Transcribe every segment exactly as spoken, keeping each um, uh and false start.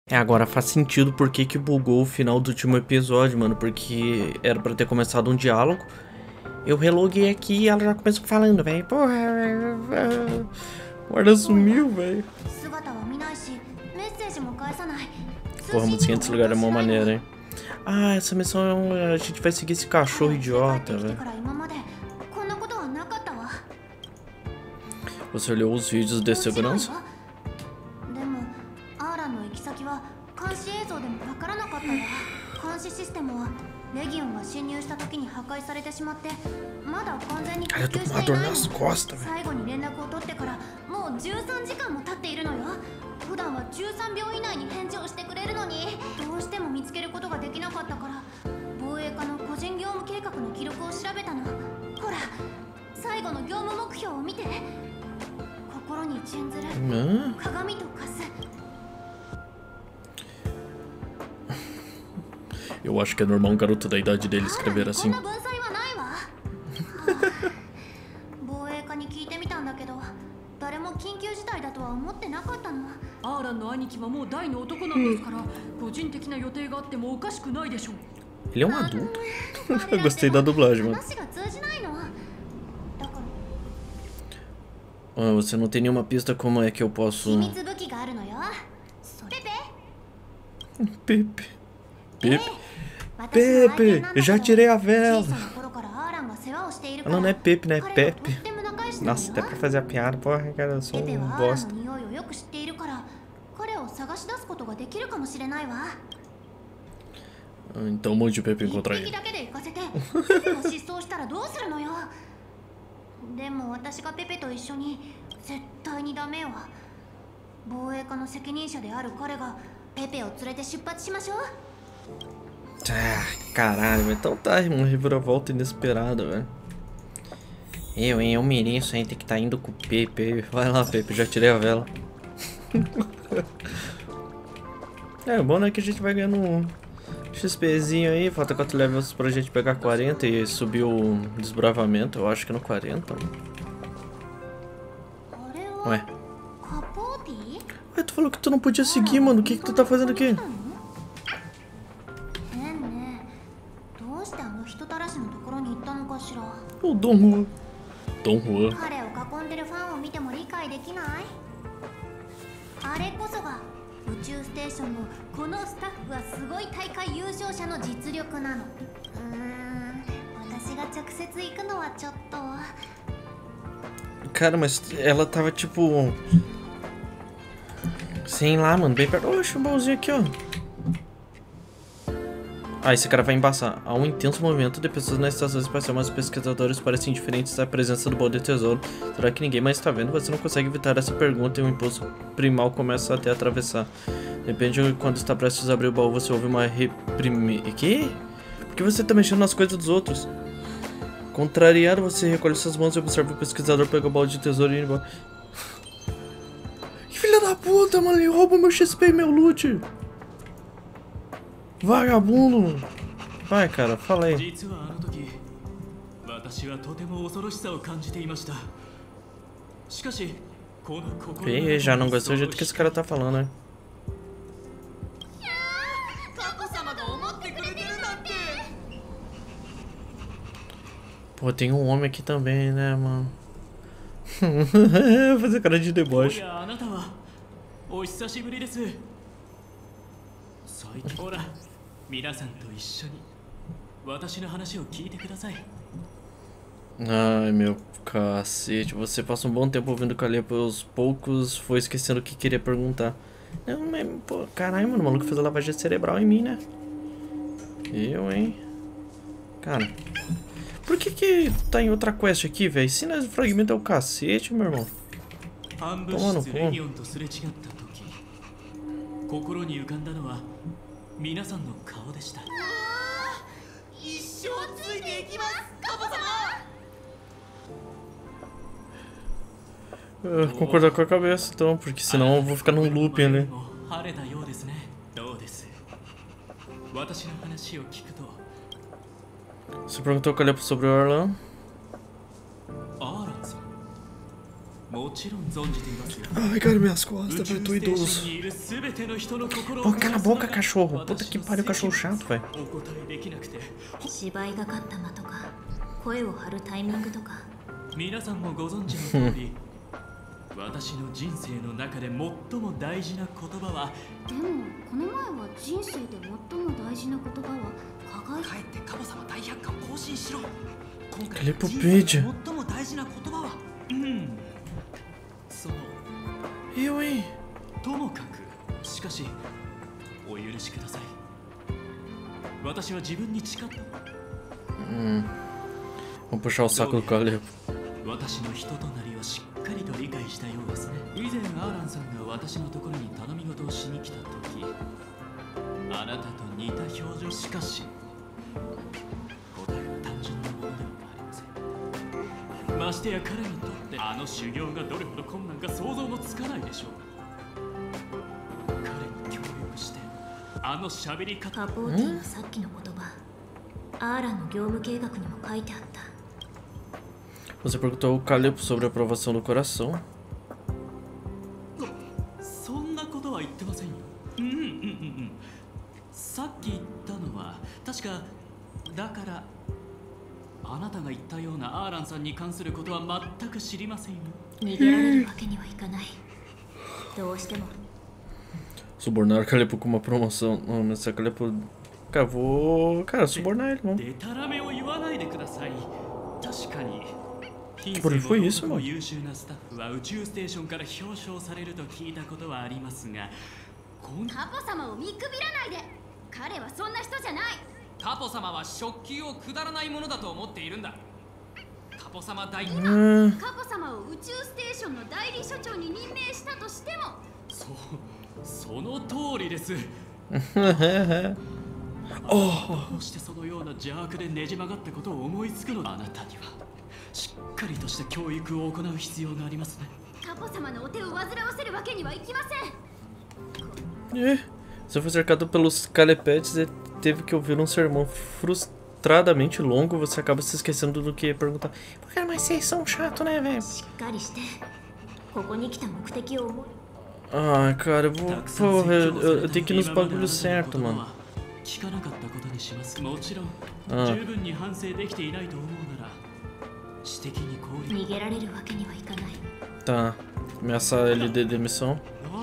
É, agora faz sentido por que que bugou o final do último episódio, mano. Porque era pra ter começado um diálogo. Eu reloguei aqui e ela já começou falando, velho. Porra, o guarda sumiu, velho. Porra, a musiquinha desse lugar é uma maneira, hein. Ah, essa missão é um... a gente vai seguir esse cachorro idiota, velho. Você olhou os vídeos de segurança? Cara, eu tô com uma dor nas costas, velho. Hã? Eu acho que é normal um garoto da idade dele escrever assim. Ele é um adulto. Eu gostei da dublagem, mano. Ah, você não tem nenhuma pista como é que eu posso... Pepe. Pepe. Pepe, eu já tirei a vela. Não, não é Pepe, né? É Pepe. Nossa, até pra fazer a piada, porra, cara, eu sou um bosta. Então um monte de Pepe encontrar ele. Ah, caralho, então tá, uma reviravolta inesperada, velho. Eu, hein, eu mereço, hein, tem que tá indo com o Pepe. Vai lá, Pepe, já tirei a vela. É, o bom é que a gente vai ganhando um XPzinho aí, falta quatro levels pra gente pegar quarenta e subir o desbravamento, eu acho que no quarenta. Ué. Ué, tu falou que tu não podia seguir, mano, o que que tu tá fazendo aqui? O Dom Juan. Dom Juan. Cara, mas ela tava tipo... Sei lá, mano, bem perto. Oxe, um baúzinho aqui, ó. Ah, esse cara vai embaçar. Há um intenso movimento de pessoas na estação espacial, mas os pesquisadores parecem indiferentes à presença do baú de tesouro. Será que ninguém mais está vendo? Você não consegue evitar essa pergunta e o impulso primal começa até a atravessar. De repente, quando está prestes a abrir o baú, você ouve uma reprime... Que? Por que você está mexendo nas coisas dos outros? Contrariado, você recolhe suas mãos e observa o pesquisador pegar o baú de tesouro e ir embora. Que filha da puta, mano! Ele rouba meu X P e meu loot! Vagabundo! Vai, cara, fala aí. E já não gostei do jeito que esse cara tá falando, né? Pô, tem um homem aqui também, né, mano? Vou fazer cara de deboche. Ai, meu cacete. Você passa um bom tempo ouvindo Kalia, aos poucos foi esquecendo o que queria perguntar. Não, mas, pô, caralho, mano, o maluco fez a lavagem cerebral em mim, né? Eu, hein? Cara, por que que tá em outra quest aqui, velho? Se nós fragmento é o cacete, meu irmão. Toma no cu. Uh, concordar com a cabeça, então, porque senão eu vou ficar num looping ali. Você perguntou o Caleb sobre o Arlan? Ai, cara, minhas costas, velho, tô idoso. Pô, cala a boca, cachorro. Puta que pariu, cachorro chato, velho. 芝居がかった間とか声を張るタイミングとか皆さんもご存知の通り私の人生の中で最も大事な言葉はでもこの前は人生で最も大事な言葉は輝帰ってカボ様大百科を更新しろ今回 Ele é pro 人生 Pedia. で最も大事な言葉はうんそう Eu, hein? ともかくしかしお許しください私は自分に誓った Hum. Vamos puxar o saco do Caleb. 私の人となりをしっかりと理解したようですね。以前アーランさんが私のところに頼み事をしに来た時、あなたと似た表情しかし答えは単純なものではありません。ましてや彼にとってあの修行がどれほど困難か想像もつかないでしょう。彼に協力してあの喋り方。 カポーティのさっきの言葉、アーランの業務計画にも書いてあった。 Você perguntou ao Caleb sobre a aprovação do coração. そんなことは言ってませんよ。うんうんうんうん。さっき言ったのは確かだからあなたが言ったようなアーランさんに関することは全く知りませんよ。 逃げられるわけにはいかない。どうしても。 Subornar o Caleb com uma promoção. Não, mas o Caleb. Cara, vou. Cara, subornar ele, vamos. でたらめを言わないでください。確かに。 Por que foi isso, mano? 優秀なスタッフは宇宙ステーションから表彰されると聞いたことはありますが、 カポ様を見くびらないで。彼はそんな人じゃない。 カポ様は食器をくだらないものだと思っているんだ。カポ様代理。 今、カポ様を宇宙ステーションの代理所長に任命したとしても、 そう、その通りです。どうしてそのような邪悪でねじ曲がったことを思いつくの？あなたには。 しっかりとした教育を行う必要がありますね。 カポ様のお手を煩わせるわけにはいきません。 É, você foi cercado pelos Calepetes e teve que ouvir um sermão frustradamente longo. Você acaba se esquecendo do que ia perguntar. Porque mas vocês são chato, né, velho? Ah, cara, eu vou. Porra, eu, eu, eu tenho que ir nos bagulhos certo, mano. Ah. Tá, ameaçar ele de demissão.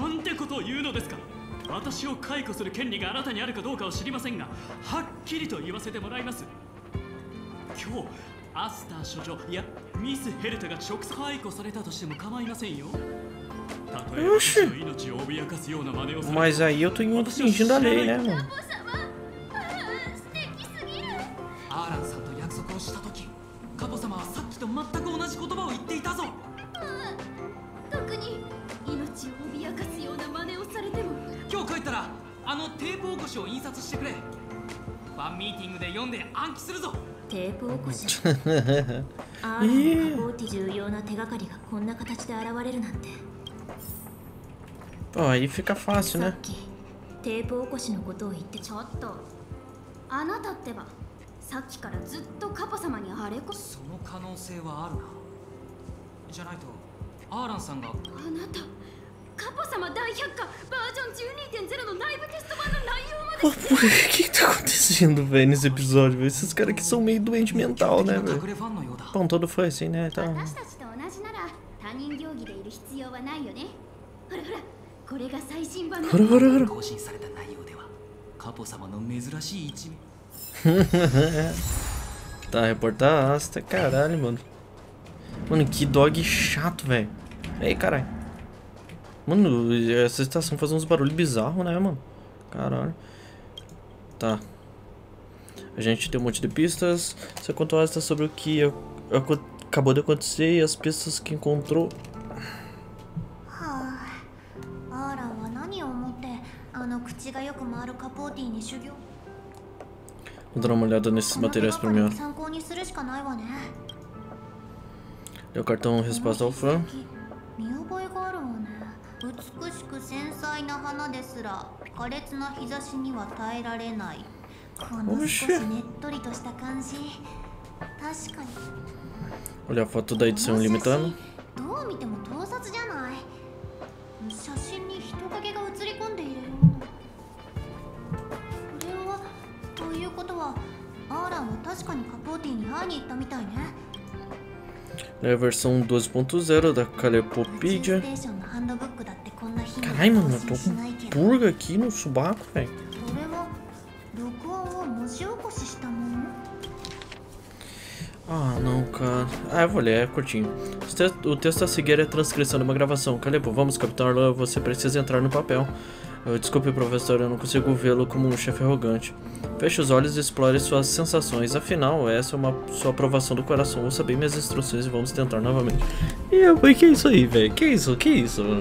私を解雇する権利があなたにあるかどうかは知りませんが、はっきりと言わせてもらいます。今日、アスター所長、いや、ミスヘルタが直接解雇されたとしても構いませんよ。たとえ私の命を脅かすような真似をする。 Mas aí eu tô infringindo a lei, né, mano? アーランさんと約束をしたとき、カポ様はさっきと全く同じ言葉を言っていたぞ。 特に命を脅かすような真似をされても。 今日帰ったらあのテープ起こしを印刷してくれ。ファンミーティングで読んで暗記するぞ。 テープ起こし。ああ、カポーティ重要な手がかりがこんな形で現れるなんて。 Pô, aí fica fácil, né? テープ起こしのことを言ってちょっと。あなたってばさっきからずっとカポ様にあれこ。 その可能性はあるな。じゃないとアーランさんが。あなた。 カポ様大百科バージョン じゅうにてんゼロ の内部テスト版の内容まで。 Pô, por que que tá acontecendo, velho, nesse episódio, velho? Esses caras aqui são meio doente mental, né, velho? Bom, todo foi assim, né? Então... 私たちと同じなら他人行儀でいる必要はないよね。ほらほら、これが最新版の更新された内容ではカポ様の珍しい一面。 Tá, reportar asta, caralho, mano. Mano, que dog chato, velho. Ei, caralho. Mano, essa estação faz uns barulhos bizarros, né, mano? Caralho. Tá. A gente tem um monte de pistas. Você contou esta sobre o que acabou de acontecer e as pistas que encontrou. Vou dar uma olhada nesses materiais primeiro. Deu cartão resposta ao fã. 美しく繊細な花ですら苛烈な日差しには耐えられない。この少しねっとりとした感じ。確かに。 Olha a foto da edição limitando. どう見ても盗撮じゃない。写真に人影が映り込んでいるような。これはということはアーランは確かにカポーティに会いに行ったみたいね。 É a versão dois ponto zero da Calepopedia. Caralho, mano, eu tô com purga aqui no subaco, velho. Ah, não, cara. Ah, eu vou ler, é curtinho. O texto a seguir é a transcrição de uma gravação. Calepo, vamos, Capitão Arlan, você precisa entrar no papel. Desculpe, professor, eu não consigo vê-lo como um chefe arrogante. Feche os olhos e explore suas sensações. Afinal, essa é uma sua aprovação do coração. Ouça bem minhas instruções e vamos tentar novamente. E eu, que é isso aí, velho? Que isso? Que isso, mano?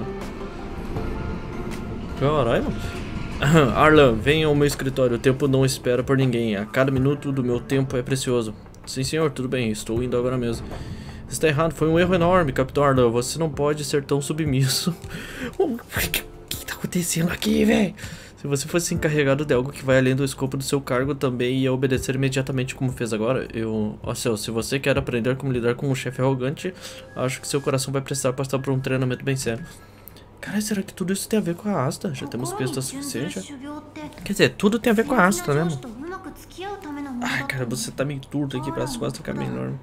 Caralho, mano. Arlan, venha ao meu escritório. O tempo não espera por ninguém. A cada minuto do meu tempo é precioso. Sim, senhor, tudo bem. Estou indo agora mesmo. Está errado. Foi um erro enorme, Capitão Arlan. Você não pode ser tão submisso. O que tá acontecendo aqui, velho? Se você fosse encarregado de algo que vai além do escopo do seu cargo, também ia obedecer imediatamente como fez agora. Eu... Ó céu, se você quer aprender como lidar com um chefe arrogante, acho que seu coração vai precisar passar por um treinamento bem sério. Cara, será que tudo isso tem a ver com a Asta? Já temos pistas suficientes? Quer dizer, tudo tem a ver com a Asta, né, mano? Ai, cara, você tá meio turto aqui para as costas ficar meio enorme.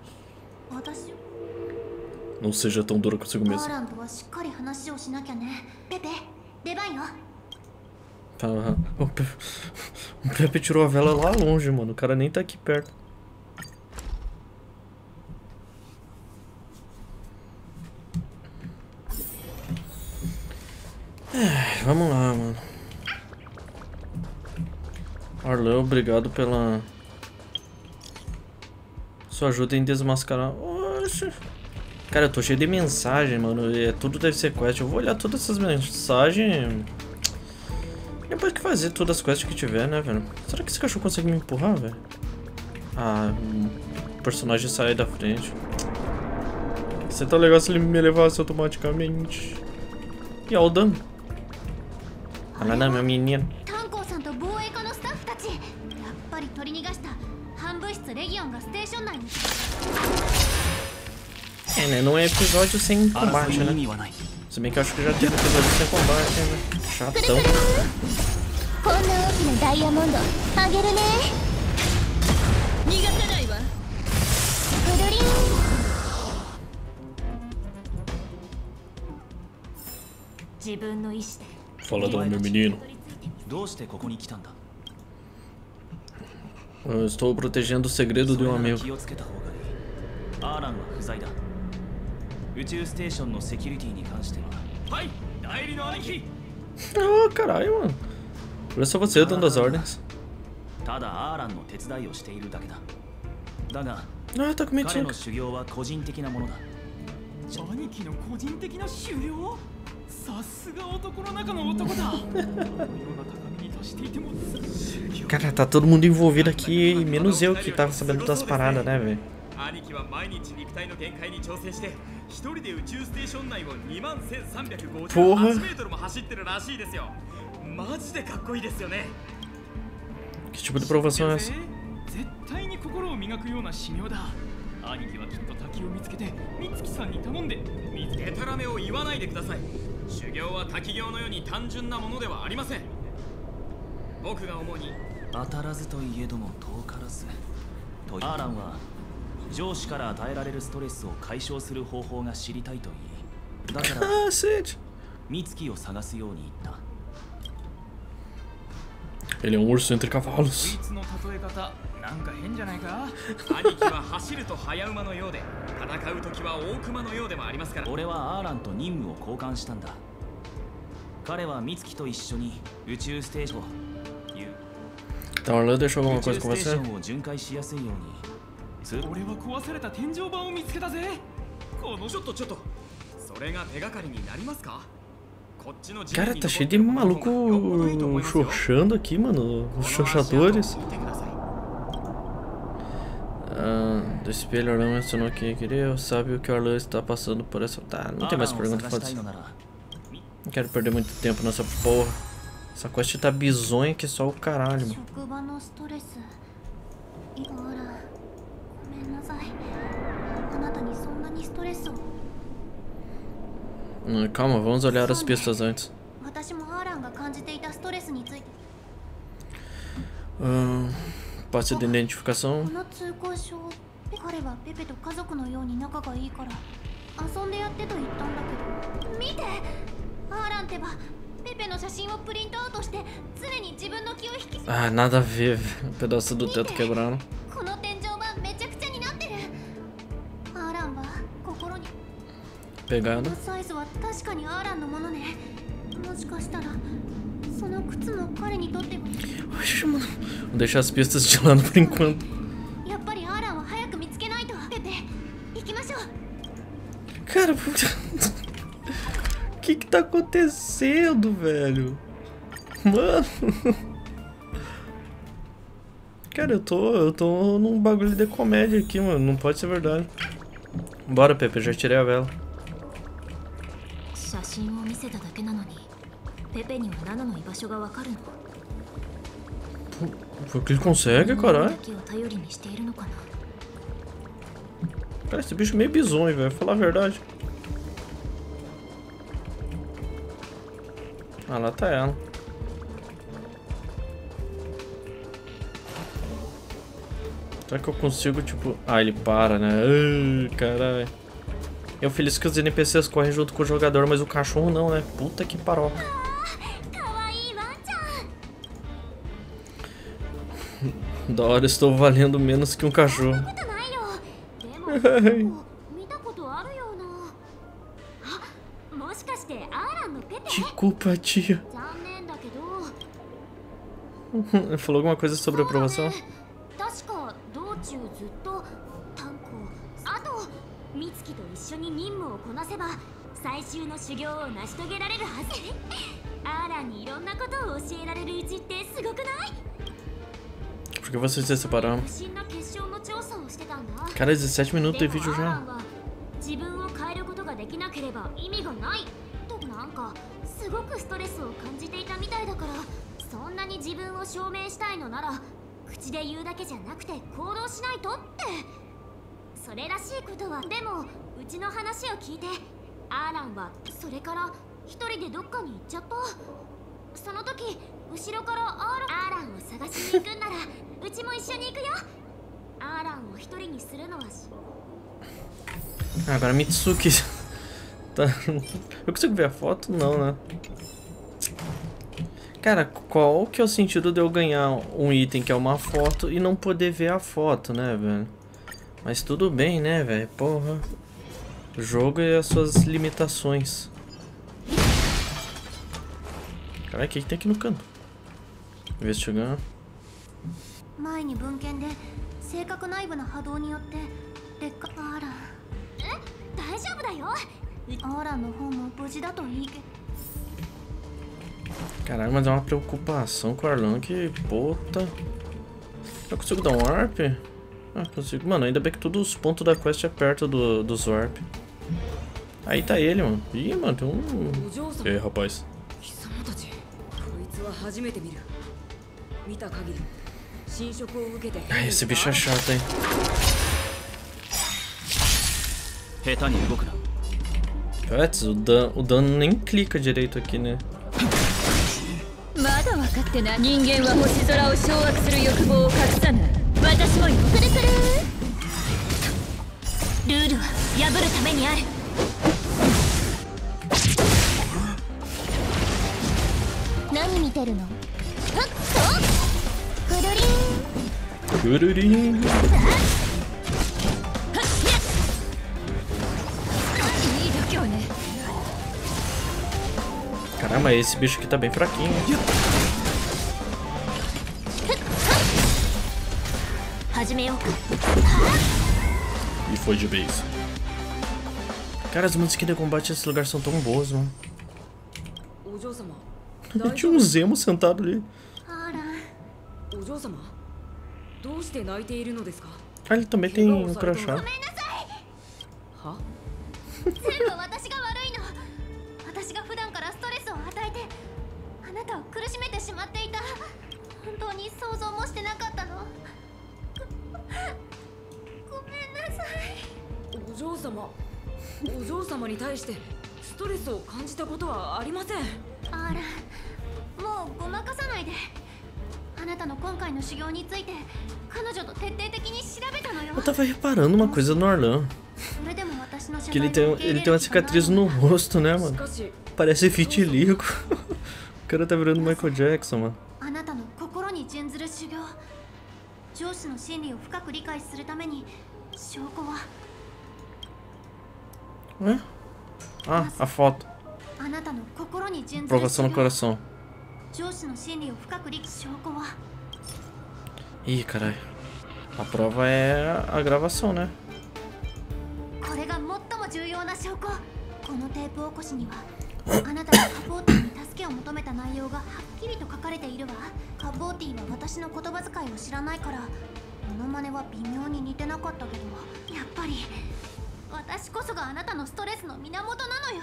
Não seja tão duro consigo mesmo. O Pepe, o Pepe tirou a vela lá longe, mano. O cara nem tá aqui perto. É, vamos lá, mano. Arlan, obrigado pela sua ajuda em desmascarar. Oxe. Cara, eu tô cheio de mensagem, mano. E tudo deve ser quest. Eu vou olhar todas essas mensagens. Depois que fazer todas as quests que tiver, né, velho? Será que esse cachorro consegue me empurrar, velho? Ah, o personagem sai da frente. Você tá legal se ele me levasse automaticamente. E olha o dano. Olha lá, meu menino. É, né? Não é episódio sem combate, né? Se bem que eu acho que já teve episódio sem combate, né? Chatão. Fala do meu menino. Eu estou protegendo o segredo de um amigo. Oh, caralho, mano. Olha só você dando as ordens. Ah, tá com mentira. Cara, tá todo mundo envolvido aqui, menos eu que tava sabendo das paradas, né, velho? Porra! Que tipo de provação é essa? Cacete! Ele é um urso entre cavalos. Então, Arlan deixou alguma coisa com você? Cara, tá cheio de maluco xoxando aqui, mano. Os xoxadores. Ah, do espelho, Arlan mencionou que queria. Sabe o que o Arlan está passando por essa. Tá, não tem mais pergunta, foda-se. Não quero perder muito tempo nessa porra. Essa quest tá bizonha que só o caralho, mano. Hum, calma, vamos olhar as pistas antes. 私もアーランが感じていたストレスについて。 Hum, passe de identificação. この通行証、彼はペペと家族のように仲がいいから遊んでやってと言ったんだけど、見て、アーランってばペペの写真をプリントアウトして常に自分の気を引き。 Ah, nada a ver. Pedaço do teto quebraram. この天井板めちゃくちゃになってる。アーランは心に。 Pegada. このサイズは確かにアーランのものね。もしかしたらその靴も彼にとっては。 Oxe, mano. Vou deixar as pistas de lado por enquanto. やっぱりアーランは早く見つけないと。ペペ、行きましょう。 Cara, o que que tá acontecendo, velho? Mano. Cara, eu tô, eu tô num bagulho de comédia aqui, mano. Não pode ser verdade. Bora, Pepe, já tirei a vela. 写真を見せただけなのに、ペペにはナナの居場所がわかるの。 Foi que ele consegue, caralho. 気を頼りにしているのかな。 Cara, esse bicho é meio bizonho, velho. Falar a verdade. Ah, lá tá ela. Será que eu consigo, tipo... Ah, ele para, né? Ai, caralho. Eu feliz que os N P Cs correm junto com o jogador, mas o cachorro não, né? Puta que paroca. Da hora, estou valendo menos que um cachorro. Desculpa, tia. Falou alguma coisa sobre a aprovação? Por que vocês se separaram? Cara, dezessete minutos de vídeo já. すごくストレスを感じていたみたいだから、そんなに自分を証明したいのなら口で言うだけじゃなくて行動しないとって。それらしいことは。でもうちの話を聞いて、アーランはそれから一人でどっかに行っちゃった。その時後ろからアーランを探しに行くんならうちも一緒に行くよ。アーランを一人にするのはし。 Agora Mitsuki. Tá. Eu consigo ver a foto? Não, né? Cara, qual que é o sentido de eu ganhar um item que é uma foto e não poder ver a foto, né, velho? Mas tudo bem, né, velho? Porra. O jogo e as suas limitações. Caralho, o que, que tem aqui no canto? Investigando. 前に文献で正確内部の波動によって劣化。アーラン、え、大丈夫だよ。 アーランの方も無事だといいけど。 Caralho, mas é uma preocupação com o Arlan que puta. Eu consigo dar um warp? Ah, consigo. Mano, ainda bem que todos os pontos da quest é perto do, dos warp. Aí tá ele, mano. Ih, mano, tem um... E aí, rapaz? Ai, esse bicho é chato, hein? Putz, o Dan, o Dan nem clica direito aqui, né? まだ分かってな。人間は星空を掌握する欲望を隠さない。私もよ。くるくる。ルールは破るためにある。何見てるの？はっと。くるりん。 くるりん。 Caramba, esse bicho aqui tá bem fraquinho. E foi de vez. Cara, as músicas de combate nesse lugar são tão boas, mano. Tinha um Zemo sentado ali. Ah, ele também tem um crachá. 想像もしてなかったの。ごめんなさい。お嬢様、お嬢様に対してスストレスを感じたことはありません。 あら、もうごまかさないで。あなたの今回の修行について彼女と徹底的に調べたのよ。 Eu tava reparando uma coisa no Arlan. それでも私の謝 Que ele 罪 tem, を受け入 ele れ tem る uma しかない cicatriz の no rosto, né, mano? しかし Parece vitiligo. O cara tá virando Michael Jackson, mano. あなたの心に準ずる修行、上司の心理を深く理解するために証拠は Ué? Ah, a foto. あなたの心に準ずる Provação 修 no 行、 coração. 上司の心理を深く理解証拠は Ih, caralho. A prova é a gravação, né? これが最も重要な証拠。このテープ起こしにはあなたがカポーティに助けを求めた内容がはっきりと書かれているわ。カポーティは私の言葉遣いを知らないからモノマネは微妙に似てなかったけど、やっぱり私こそがあなたのストレスの源なのよ。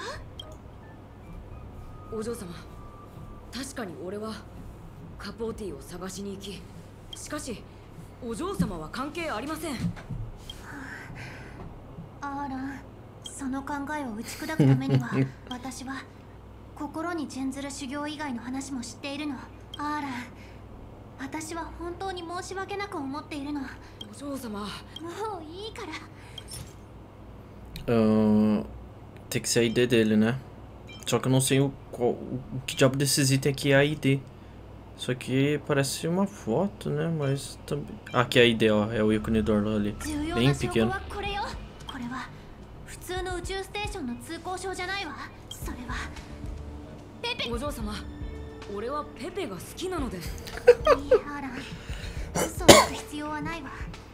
お嬢様、確かに俺はカポーティを探しに行き、しかしお嬢様は関係ありません。 アーラン、その考えを打ち砕くためには私は心に準ずる修行以外の話も知っているの。アーラン、私は本当に申し訳なく思っているの。 お嬢様、 もういいから。 Uh, tem que ser a I D dele, né? Só que eu não sei o, qual, o que diabo desses itens aqui é a I D. Isso aqui parece uma foto, né? Mas também... Ah, aqui é a I D, ó. É o ícone do Arlan ali. Bem pequeno. これよ。これは普通の宇宙ステーションの通行証じゃないわ。それはペペ。 お嬢様、俺はペペが好きなので。 いいえ、アーラン、嘘をつく必要はないわ。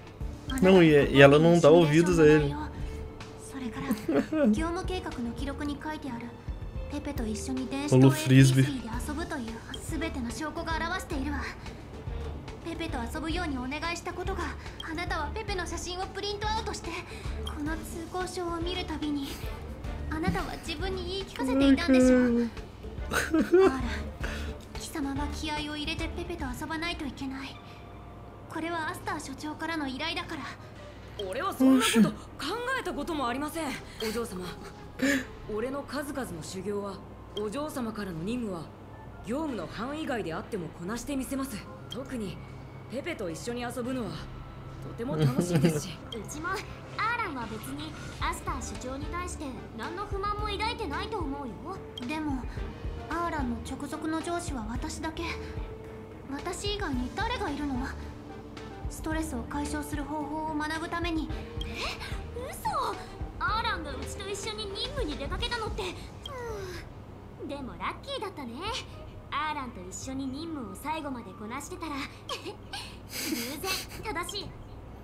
Não, e, e ela não dá ouvidos a ele. それから業務計画の記録に書いてあるペペと一緒に電子 Holo と Frisbee で遊ぶという全ての証拠が表しているわ。ペペと遊ぶようにお願いしたことが、あなたはペペの写真をプリントアウトしてこの通行証を見るたびにあなたは自分に言い聞かせていたんでしょ。あら、貴様は気合を入れてペペと遊ばないといけない。これはアスター所長からの依頼だから。 俺はそんなこと考えたこともありません。お嬢様、俺の数々の修行はお嬢様からの任務は業務の範囲外であってもこなしてみせます。特にペペと一緒に遊ぶのはとても楽しいですし。 うちもアーランは別にアスター所長に対して何の不満も抱いてないと思うよ。でもアーランの直属の上司は私だけ。私以外に誰がいるの？ストレスを解消する方法を学ぶために。え、嘘。アーランがうちと一緒に任務に出かけたのって。うん、でもラッキーだったね。アーランと一緒に任務を最後までこなしてたら偶然正しい。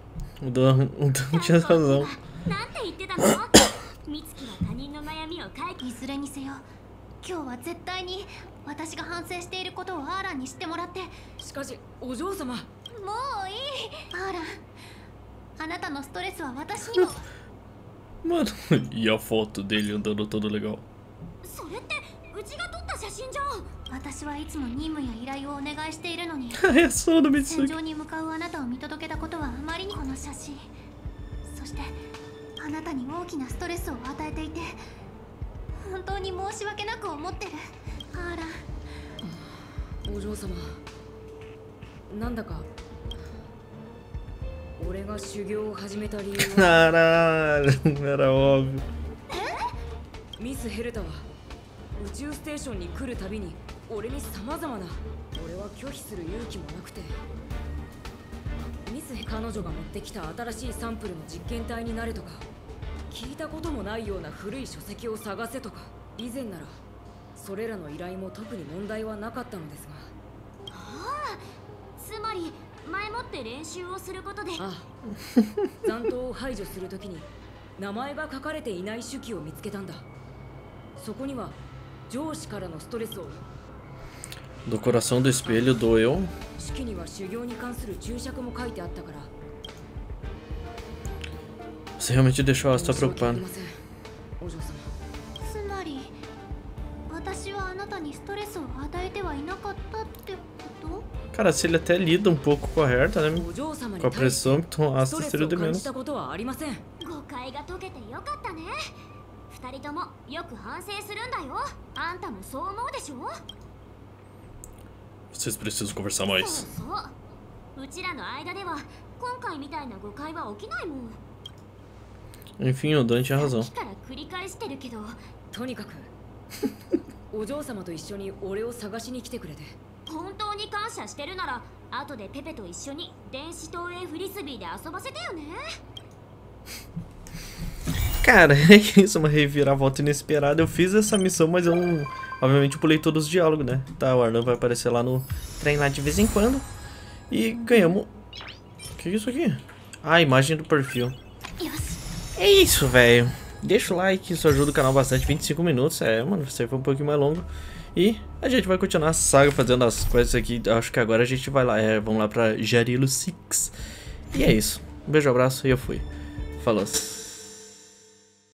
O Dan, o Dan tinha razão. なんて言ってたの？美月は他人の悩みを解決。いずれにせよ、今日は絶対に私が反省していることをアーランに知ってもらって。 しかしお嬢様、 もういい。アーラン、あなたのストレスは私にも。 Mano, e a foto dele andando todo legal. それってうちが撮った写真じゃん。私はいつも任務や依頼をお願いしているのに É só no 戦 Mitsuki. 場に向かうあなたを見届けたことはあまりにこの写真。そしてあなたに大きなストレスを与えていて本当に申し訳なく思ってる。アーラン、 お嬢様、なんだか俺が修行を始めた理由は Caralho, era óbvio. ミス・ヘルタは宇宙ステーションに来るたびに俺に様々な、俺は拒否する勇気もなくて、ミス・彼女が持ってきた新しいサンプルの実験体になれとか、聞いたこともないような古い書籍を探せとか、以前ならそれらの依頼も特に問題はなかったのですが。 ああ、つまり前もって練習をすることで。 ああ、残党を排除するときに名前が書かれていない手記を見つけたんだ。そこには上司からのストレスを。 Do coração do espelho doeu. 手記には修行に関する注釈も書いてあったから。 Você realmente deixou ela estar preocupada. お嬢様。 つまり私はあなたにストレスを与えてはいなかったってこと？ Cara, se ele até lida um pouco com a Herta, né? お嬢様 Com a に対して pressão, então スト Asta レス seria を de 感 menos. じたことはありません。 誤解が解けてよかったね。普ふたりともよく反省するんだよ。あんたもそう思うでしょ。 Vocês precisam conversar そう mais. そううちらの間では今回みたいな誤解は起きないもん。 Enfim, o Dan tinha さ razão. っきから繰り返してるけど、 とにかくお嬢様と一緒に俺を探しに来てくれて。 本当に感謝してるなら後でペペと一緒に電子投影フリスビーで遊ばせてよね。 Cara, é isso, uma reviravolta inesperada. Eu fiz essa missão, mas eu não... Obviamente eu pulei todos os diálogos, né? Tá, o Arlan vai aparecer lá no trem lá de vez em quando. E ganhamos... O que é isso aqui? Ah, a imagem do perfil. よし É isso, velho. Deixa o like, isso ajuda o canal bastante. vinte e cinco minutos, é, mano, isso aí foi um pouquinho mais longo. E a gente vai continuar a saga fazendo as coisas aqui. Acho que agora a gente vai lá, é, vamos lá pra Jarilo seis. E é isso. Um beijo, abraço e eu fui. Falou.